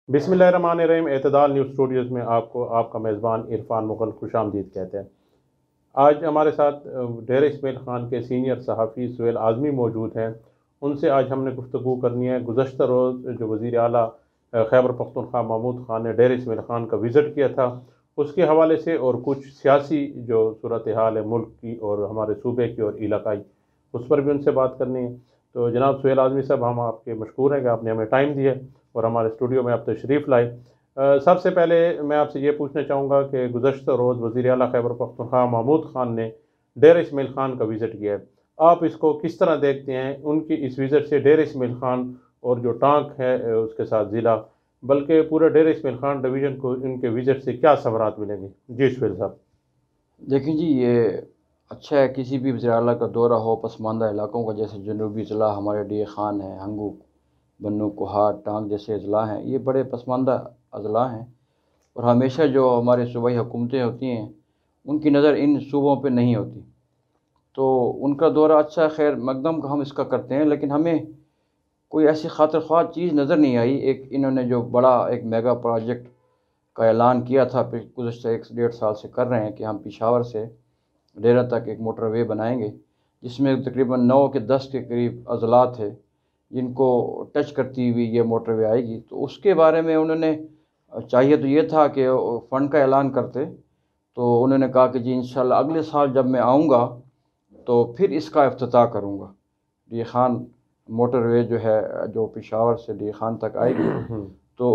बिस्मिल्लाहिर्रहमानिर्रहीम। एतदाल news Studios में आपको आपका मेज़बान इरफान मुग़ल खुशामदीद कहते हैं। आज हमारे साथ डेरा इस्माइल ख़ान के सीनियर सहाफ़ी सुहेल आज़मी मौजूद हैं। उनसे आज हमने गुफ्तगू करनी है। गुज़श्ता रोज़ जो वज़ीर आला खैबर पख्तूनख्वा महमूद ख़ान ने डेरा इस्माइल ख़ान का विज़िट किया था, उसके हवाले से और कुछ सियासी जो सूरत हाल है मुल्क की और हमारे सूबे की और इलाकाई, उस पर भी उनसे बात करनी है। तो जनाब सुहेल आज़मी साहब, हम आपके मशकूर हैं कि आपने हमें टाइम दिया और हमारे स्टूडियो में आप तशरीफ़ लाए। सबसे पहले मैं आपसे ये पूछना चाहूँगा कि गुज़श्ता रोज़ वज़ीर आला खैबर पख्तूनख्वा महमूद ख़ान ने डेरा इस्माइल ख़ान का विज़िट किया है। आप इसको किस तरह देखते हैं? उनकी इस विज़िट से डेरा इस्माइल ख़ान और जो टांक है उसके साथ ज़िला, बल्कि पूरे डेरा इस्माइल ख़ान डिवीज़न को इनके विज़िट से क्या समरात मिलेंगे? जी सुहेल साहब। देखें जी, ये अच्छा है किसी भी वज़ीर आला का दौरा हो पसमानदा इलाकों का, जैसे जनूबी ज़िला हमारे डी खान है, हंगू, बन्नू, कोहाट, टांग जैसे अज़ला हैं। ये बड़े पसमानदा अज़ला हैं और हमेशा जो हमारे सूबाई हुकूमतें होती हैं उनकी नज़र इन सूबों पे नहीं होती, तो उनका दौरा अच्छा है। खैर मकदम का हम इसका करते हैं, लेकिन हमें कोई ऐसी खातिर ख्वाह चीज़ नज़र नहीं आई। एक इन्होंने जो बड़ा एक मेगा प्रोजेक्ट का ऐलान किया था, गुज़श्ता 1 से 1.5 साल से कर रहे हैं कि हम पेशावर से डेरा तक एक मोटरवे बनाएंगे, जिसमें तकरीबन 9 के 10 के करीब अज़ला थे जिनको टच करती हुई ये मोटरवे आएगी। तो उसके बारे में उन्होंने, चाहिए तो ये था कि फ़ंड का ऐलान करते, तो उन्होंने कहा कि जी इंशाल्लाह अगले साल जब मैं आऊँगा तो फिर इसका इफ्तिताह करूँगा। डी खान मोटरवे जो है, जो पेशावर से डी खान तक आएगी, तो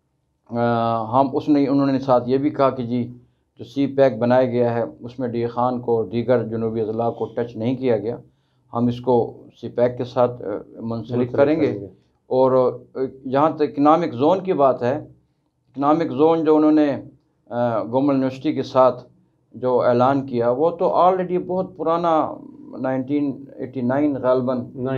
हम उसने उन्होंने साथ ये भी कहा कि जी जो सी पैक बनाया गया है उसमें डी खान को दीगर जनूबी अज़ला को टच नहीं किया गया, हम इसको सी पैक के साथ मुंसलिक करेंगे। और जहाँ तक इकनॉमिक ज़ोन की बात है, इकनॉमिक ज़ोन जो उन्होंने गवर्नमेंट यूनिवर्सिटी के साथ जो ऐलान किया वो तो ऑलरेडी बहुत पुराना 1989 ग़ालिबन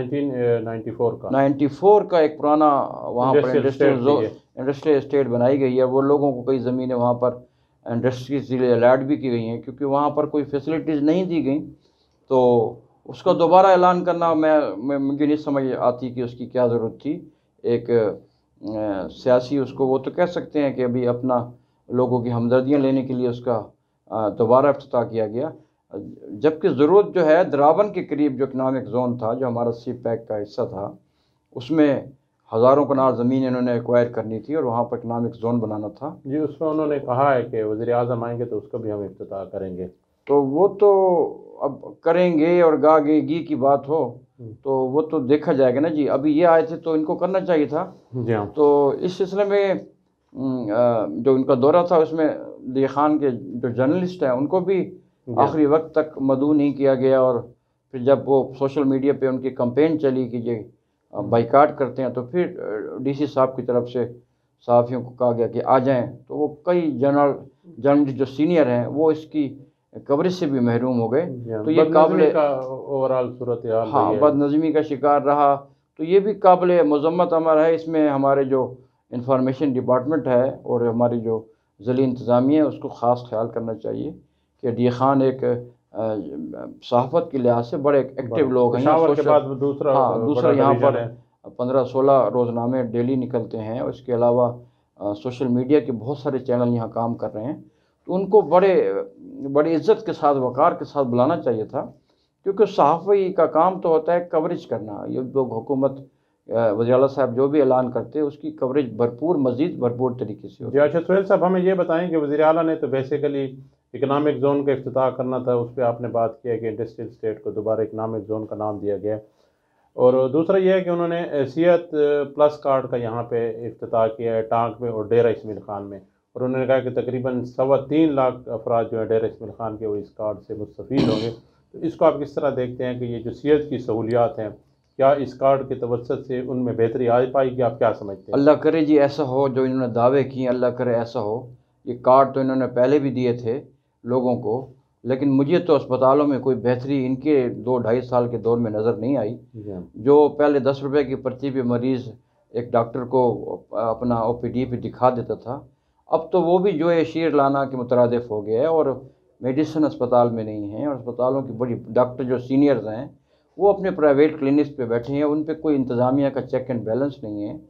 1994 का एक पुराना वहाँ पर इंडस्ट्रियल एस्टेट बनाई गई है। वो लोगों को कई ज़मीनें वहाँ पर इंडस्ट्रीज के लिए अलॉट भी की गई हैं, क्योंकि वहाँ पर कोई फैसिलिटीज़ नहीं दी गई। तो उसका दोबारा ऐलान करना मुझे नहीं समझ आती कि उसकी क्या ज़रूरत थी। एक सियासी उसको वो तो कह सकते हैं कि अभी अपना लोगों की हमदर्दियाँ लेने के लिए उसका दोबारा इफ्तिताह किया गया, जबकि ज़रूरत जो है द्राबन के करीब जो इकनॉमिक ज़ोन था, जो हमारा सी पैक का हिस्सा था, उसमें हज़ारों कनाल ज़मीन इन्होंने एक्वायर करनी थी और वहाँ पर इकनॉमिक ज़ोन बनाना था। जी, उसमें उन्होंने कहा है कि वज़ीर आज़म आएंगे तो उसका भी हम इफ्तिताह करेंगे। तो वो तो अब करेंगे, और गी की बात हो तो वो तो देखा जाएगा ना जी। अभी ये आए थे तो इनको करना चाहिए था। जी हाँ। तो इस सिलसिले में जो इनका दौरा था उसमें डी खान के जो जर्नलिस्ट हैं उनको भी आखिरी वक्त तक मदऊ नहीं किया गया, और फिर जब वो सोशल मीडिया पे उनकी कैंपेन चली कि ये बाइकाट करते हैं, तो फिर डीसी साहब की तरफ से सहाफ़ियों को कहा गया कि आ जाएं। तो वो कई जर्नलिस्ट जो सीनियर हैं वो इसकी कवरेज से भी महरूम हो गए। तो ये काबिल का ओवरऑल सूरत हाल, हाँ, बदनज़मी का शिकार रहा। तो ये भी काबिल मज़म्मत अमर है। इसमें हमारे जो इंफॉर्मेशन डिपार्टमेंट है और हमारी जो ज़िली इंतज़ामिया है उसको ख़ास ख्याल करना चाहिए कि डी खान एक सहाफ़त के लिहाज से बड़े एक्टिव लोग हैं। दूसरा यहाँ पर 15-16 रोज़नामे डेली निकलते हैं, और इसके अलावा सोशल मीडिया के बहुत सारे चैनल यहाँ काम कर रहे हैं। तो उनको बड़ी इज़्ज़त के साथ, वक़ार के साथ बुलाना चाहिए था, क्योंकि सहाफ़ी का काम तो होता है कवरेज करना। ये लोग हुकूमत वज़ीर आला साहब जो भी ऐलान करते हैं उसकी कवरेज मज़ीद भरपूर तरीके से होती है। अच्छा सुहेल साहब, हमें ये बताएं कि वज़ीर आला ने तो बेसिकली इकनॉमिक ज़ोन का इफ्तिताह करना था, उस पर आपने बात किया कि इंडस्ट्रियल स्टेट को दोबारा इकनॉमिक ज़ोन का नाम दिया गया, और दूसरा ये है कि उन्होंने सियत प्लस कार्ड का यहाँ पे इफ्तिताह किया है टांक में और डेरा इस्माइल ख़ान में, और उन्होंने कहा कि तकरीबन 3.25 लाख अफराद जो है डेरा इस्माइल ख़ान के वो इस कार्ड से मुस्तफ़ीद होंगे। तो इसको आप किस तरह देखते हैं कि ये जो सियत की सहूलियात हैं, क्या इस कार्ड के तवस्सुत से उनमें बेहतरी आ पाएगी? आप क्या समझते हैं? अल्लाह करे जी ऐसा हो जो इन्होंने दावे किए, अल्लाह करे ऐसा हो। ये कार्ड तो इन्होंने पहले भी दिए थे लोगों को, लेकिन मुझे तो अस्पतालों में कोई बेहतरी इनके 2-2.5 साल के दौर में नज़र नहीं आई। जो पहले 10 रुपये की पर्ची पे मरीज़ एक डॉक्टर को अपना OPD पे दिखा देता था, अब तो वो भी जो है शीर लाना के मुतरादिफ हो गया है, और मेडिसिन अस्पताल में नहीं है, और अस्पतालों की बड़ी डॉक्टर जो सीनियर्स हैं वो अपने प्राइवेट क्लिनिक्स पे बैठे हैं, उन पे कोई इंतज़ामिया का चेक एंड बैलेंस नहीं है।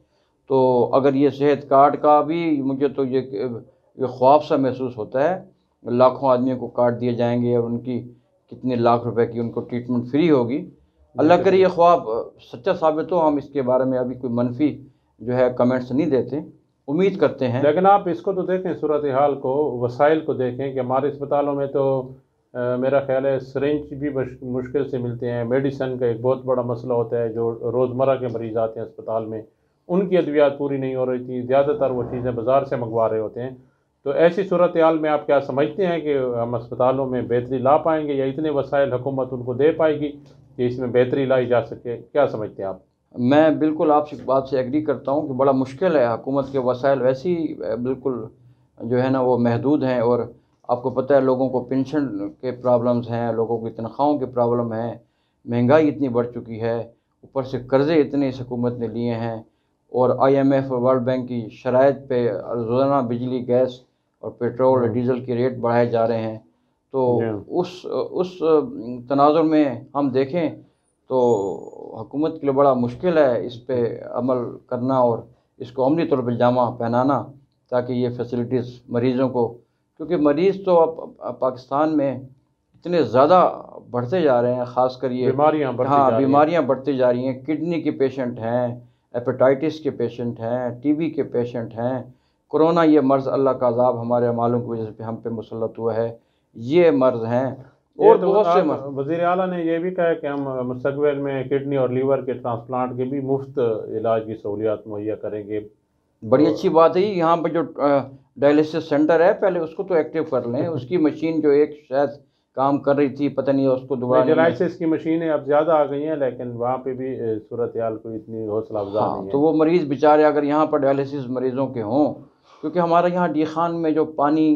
تو اگر یہ صحت کارڈ کا بھی مجھے تو یہ خواب سا محسوس ہوتا ہے، لاکھوں آدمیوں کو کارڈ دیے جائیں گے اور ان کی کتنے لاکھ روپے کی ان کو ٹریٹمنٹ فری ہوگی۔ اللہ کرے یہ خواب سچا ثابت ہو، ہم اس کے بارے میں ابھی کوئی منفی جو ہے کمنٹس نہیں دیتے، امید کرتے ہیں۔ لیکن آپ اس کو تو دیکھیں، صورتحال کو، وسائل کو دیکھیں کہ ہمارے اسپتالوں میں تو میرا خیال ہے سرنج بھی مشکل سے ملتے ہیں، میڈیسن کا ایک بہت بڑا مسئلہ ہوتا ہے، جو روزمرہ کے مریض آتے ہیں اسپتال میں ان کی ادویات پوری نہیں ہو رہی تھی، زیادہ تر وہ چیزیں بازار سے منگوا رہے ہوتے ہیں۔ تو ایسی صورتحال میں آپ کیا سمجھتے ہیں کہ ہم اسپتالوں میں بہتری لا پائیں گے، یا اتنے وسائل حکومت ان کو دے پائے گی کہ اس میں بہتری لائی جا سکے؟ کیا سمجھتے ہیں آپ؟ میں بالکل آپ سے بات سے ایگری کرتا ہوں کہ بڑا مشکل ہے، حکومت کے وسائل ویسے ہی بالکل جو ہے نا وہ محدود ہیں، اور آپ کو پتہ ہے لوگوں کو پینشن کے پرابلمز ہیں، لوگوں کی تنخواہوں کے پرابلم ہیں، مہنگائی اتنی بڑھ چکی ہے، اوپر سے قرضے اتنے اس حکومت نے لیے ہیں، اور IMF اور ورلڈ بینک کی شرائط پہ روزانہ بجلی، گیس اور پیٹرول اور ڈیزل کے ریٹ بڑھائے جا رہے ہیں۔ تو اس تناظر میں ہم دیکھیں تو حکومت کے لیے بڑا مشکل ہے اس پہ عمل کرنا اور اس کو عملی طور پہ جامع پہنانا، تاکہ یہ فیسلٹیز مریضوں کو، کیونکہ مریض تو اب پاکستان میں اتنے زیادہ بڑھتے جا رہے ہیں، خاص کر یہ بیماریاں بڑھتی جا رہی ہیں، کڈنی کے پیشنٹ ہیں، ہیپیٹائٹس کے پیشنٹ ہیں، TB کے پیشنٹ ہیں، کورونا یہ مرض اللہ کا عذاب ہمارے اعمالوں کی وجہ سے ہم پہ مسلط ہوا ہے، یہ مرض ہیں اور بہت سے مرض۔ وزیر اعلیٰ نے یہ بھی کہا کہ ہم مستقبل میں کڈنی اور لیور کے ٹرانسپلانٹ کے بھی مفت علاج کی سہولیات مہیا کریں گے۔ بڑی اچھی بات ہے، یہاں پہ جو ڈائلسس سینٹر ہے پہلے اس کو تو ایکٹیو کر لیں، اس کی مشین جو ایک شاید کام کر رہی تھی، پتہ نہیں اس کو دوبارہ ڈائلسس کی مشینیں اب زیادہ آ گئی ہیں، لیکن وہاں پہ بھی صورتحال کوئی اتنی حوصلہ افزا نہیں ہے۔ تو وہ مریض بیچارے اگر یہاں پر ڈائلسس مریضوں کے ہوں، کیونکہ ہمارے یہاں ڈی خان میں جو پانی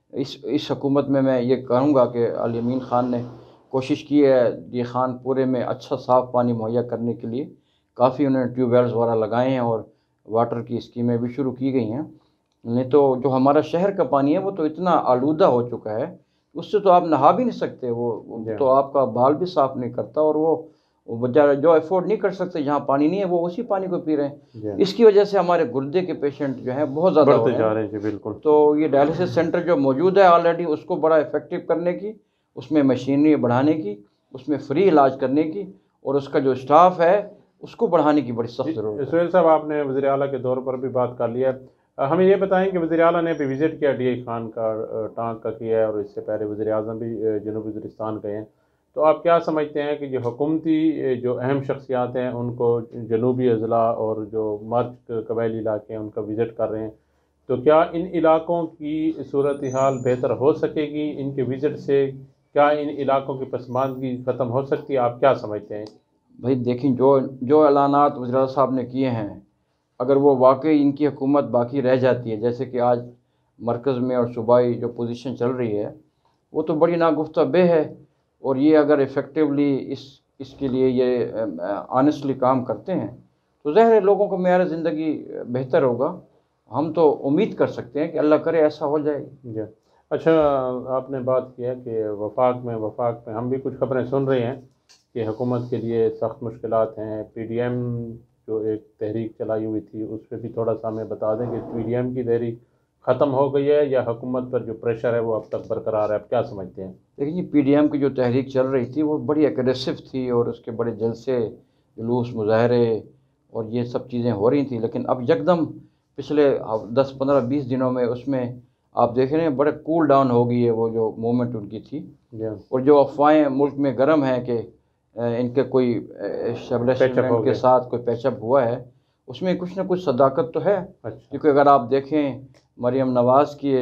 اس حکومت میں یہ کہوں گا کہ علی امین خان نے کوشش کی ہے ڈی خان پورے میں اچھا صاف پانی مہیا کرنے کے لیے، کافی انہوں نے ٹیوب ویلز وغیرہ لگائے ہیں اور واٹر کی اسکیمیں بھی شروع کی گئی ہیں۔ نہیں تو جو ہمارا شہر کا پانی ہے وہ تو اتنا آلودہ ہو چکا ہے، اس سے تو آپ نہا بھی نہیں سکتے، وہ تو آپ کا بال بھی صاف نہیں کرتا، اور وہ بیچارے جو افورڈ نہیں کر سکتے جہاں پانی نہیں ہے وہ اسی پانی کو پی رہے ہیں۔ اس کی وجہ سے ہمارے گردے کے پیشنٹ جو ہیں بہت زیادہ بڑھتے جا رہے ہیں۔ بالکل۔ تو یہ ڈائلسس سینٹر جو موجود ہے آلریڈی، اس کو بڑا افیکٹو کرنے کی، اس میں مشینری بڑھانے کی، اس میں فری علاج کرنے کی، اور اس کا جو اسٹاف ہے اس کو بڑھانے کی بڑی سخت ضرورت ہے۔ سہیل صاحب، آپ نے وزیر اعلیٰ کے دور پر بھی بات کر لیا، ہمیں یہ بتائیں کہ وزیر اعلیٰ نے بھی وزٹ کیا DI خان کا، ٹانک کا کیا ہے، اور اس سے پہلے وزیر اعظم بھی جنوبی وزیرستان گئے ہیں۔ تو آپ کیا سمجھتے ہیں کہ جو حکومتی جو اہم شخصیات ہیں ان کو جنوبی اضلاع اور جو مرچ قبائلی علاقے ہیں ان کا وزٹ کر رہے ہیں، تو کیا ان علاقوں کی صورتحال بہتر ہو سکے گی؟ ان کے وزٹ سے کیا ان علاقوں کی پسماندگی ختم ہو سکتی ہے؟ آپ کیا سمجھتے ہیں؟ بھائی دیکھیں، جو اعلانات وزیر اعلیٰ صاحب نے کیے ہیں، اگر وہ واقعی ان کی حکومت باقی رہ جاتی ہے، جیسے کہ آج مرکز میں اور صوبائی جو پوزیشن چل رہی ہے وہ تو بڑی ناگفتہ بے ہے، اور یہ اگر افیکٹولی اس کے لیے یہ آنیسٹلی کام کرتے ہیں تو ظاہر ہے لوگوں کو معیار زندگی بہتر ہوگا۔ ہم تو امید کر سکتے ہیں کہ اللہ کرے ایسا ہو جائے۔ جی اچھا، آپ نے بات کیا کہ وفاق میں ہم بھی کچھ خبریں سن رہے ہیں کہ حکومت کے لیے سخت مشکلات ہیں۔ PDM جو ایک تحریک چلائی ہوئی تھی اس پہ بھی تھوڑا سا ہمیں بتا دیں کہ PDM کی تحریک ختم ہو گئی ہے یا حکومت پر جو پریشر ہے وہ اب تک برقرار ہے؟ آپ کیا سمجھتے ہیں؟ دیکھیں PDM کی جو تحریک چل رہی تھی وہ بڑی اگریسو تھی، اور اس کے بڑے جلسے، جلوس، مظاہرے اور یہ سب چیزیں ہو رہی تھیں، لیکن اب یکدم پچھلے 10 15 20 دنوں میں اس میں آپ دیکھ رہے ہیں بڑے کول ڈاؤن ہو گئی ہے وہ جو موومنٹ ان کی تھی۔ اور جو افواہیں ملک میں گرم ہیں کہ ان کے کوئی اسٹیبلشمنٹ کے ساتھ کوئی پیچ اپ ہوا ہے، اس میں کچھ نہ کچھ صداقت تو ہے۔ کیونکہ اگر آپ دیکھیں مریم نواز کے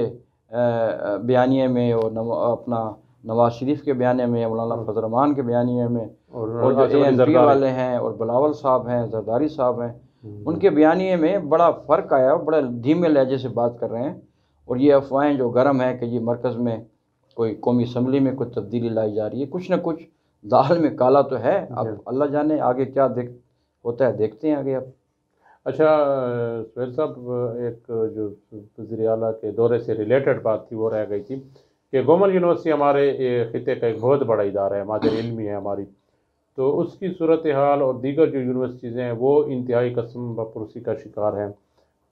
بیانیے میں، اور اپنا نواز شریف کے بیانیے میں، مولانا فضل الرحمان کے بیانیے میں، اور جو ANP والے ہیں اور بلاول صاحب ہیں، زرداری صاحب ہیں، ان کے بیانیے میں بڑا فرق آیا، بڑا دھیمے لہجے سے بات کر رہے ہیں۔ اور یہ افواہیں جو گرم ہیں کہ یہ مرکز میں کوئی قومی اسمبلی میں کوئی تبدیلی لائی جا رہی ہے، کچھ نہ کچھ دال میں کالا تو ہے، اب اللہ جانے آگے کیا ہوتا ہے، دیکھتے ہیں آگے اب۔ اچھا سہیل صاحب، ایک جو وزیر اعلیٰ کے دورے سے ریلیٹڈ بات تھی وہ رہ گئی تھی کہ گومن یونیورسٹی ہمارے خطے کا ایک بہت بڑا ادارہ ہے، مادر علمی ہے ہماری، تو اس کی صورتحال اور دیگر جو یونیورسٹیز ہیں وہ انتہائی قسم و پرسی کا شکار ہیں۔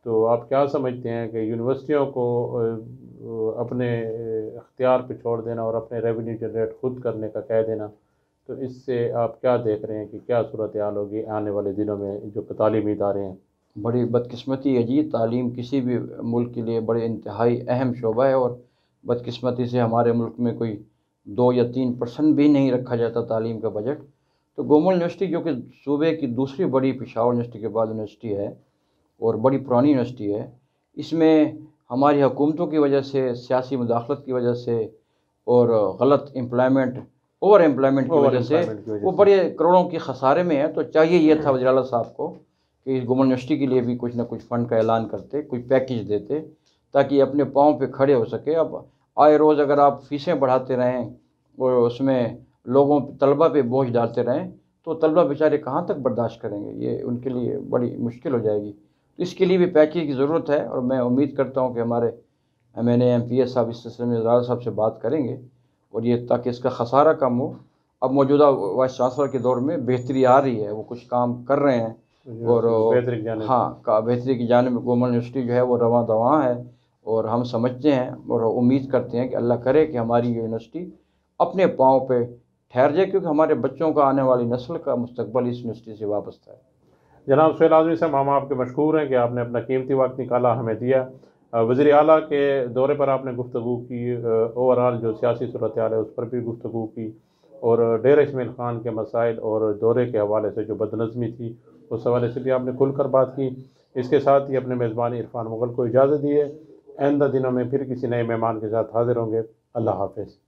تو آپ کیا سمجھتے ہیں کہ یونیورسٹیوں کو اپنے اختیار پہ چھوڑ دینا اور اپنے ریونیو جنریٹ خود کرنے کا کہہ دینا، تو اس سے آپ کیا دیکھ رہے ہیں کہ کیا صورتحال ہوگی آنے والے دنوں میں جو تعلیمی ادارے ہیں؟ بڑی بدقسمتی ہے جی، تعلیم کسی بھی ملک کے لیے بڑے انتہائی اہم شعبہ ہے، اور بدقسمتی سے ہمارے ملک میں کوئی 2 یا 3% بھی نہیں رکھا جاتا تعلیم کا بجٹ۔ تو گومل یونیورسٹی جو کہ صوبے کی دوسری بڑی پشاور یونیورسٹی کے بعد یونیورسٹی ہے اور بڑی پرانی یونیورسٹی ہے، اس میں ہماری حکومتوں کی وجہ سے، سیاسی مداخلت کی وجہ سے اور غلط اوور امپلائمنٹ کی وجہ سے وہ بڑے کروڑوں کی خسارے میں ہے۔ تو چاہیے یہ تھا وزیر اعلیٰ صاحب کو کہ اس گومل یونیورسٹی کے لیے بھی کچھ نہ کچھ فنڈ کا اعلان کرتے، کچھ پیکیج دیتے تاکہ اپنے پاؤں پہ کھڑے ہو سکے۔ اب آئے روز اگر آپ فیسیں بڑھاتے رہیں اور اس میں طلبہ پہ بوجھ ڈالتے رہیں تو طلبہ بیچارے کہاں تک برداشت کریں گے؟ یہ ان کے لیے بڑی مشکل ہو جائے گی۔ تو اس کے لیے بھی پیکیج کی ضرورت ہے، اور میں امید کرتا ہوں کہ ہمارے MNA MPS صاحب اس سلسلے میں وزیر صاحب سے بات کریں گے، اور یہ تاکہ اس کا خسارہ کم ہو۔ اب موجودہ وائس چانسلر کے دور میں بہتری آ رہی ہے، وہ کچھ کام کر رہے ہیں، اور بہتری کی جانب گومل یونیورسٹی جو ہے وہ رواں دواں ہے، اور ہم سمجھتے ہیں اور امید کرتے ہیں کہ اللہ کرے کہ ہماری یہ یونیورسٹی اپنے پاؤں پہ ٹھہر جائے، کیونکہ ہمارے بچوں کا، آنے والی نسل کا مستقبل اس یونیورسٹی سے وابستہ ہے۔ جناب سہیل اعظمی صاحب، ہم آپ کے مشکور ہیں کہ آپ نے اپنا قیمتی وقت نکالا، ہمیں دیا۔ وزیر اعلیٰ کے دورے پر آپ نے گفتگو کی، اوورآل جو سیاسی صورتحال ہے اس پر بھی گفتگو کی، اور ڈیرہ اسماعیل خان کے مسائل اور دورے کے حوالے سے جو بدنظمی تھی اس حوالے سے بھی آپ نے کھل کر بات کی۔ اس کے ساتھ ہی اپنے میزبان عرفان مغل کو اجازت دیے، آئندہ دنوں میں پھر کسی نئے مہمان کے ساتھ حاضر ہوں گے۔ اللہ حافظ۔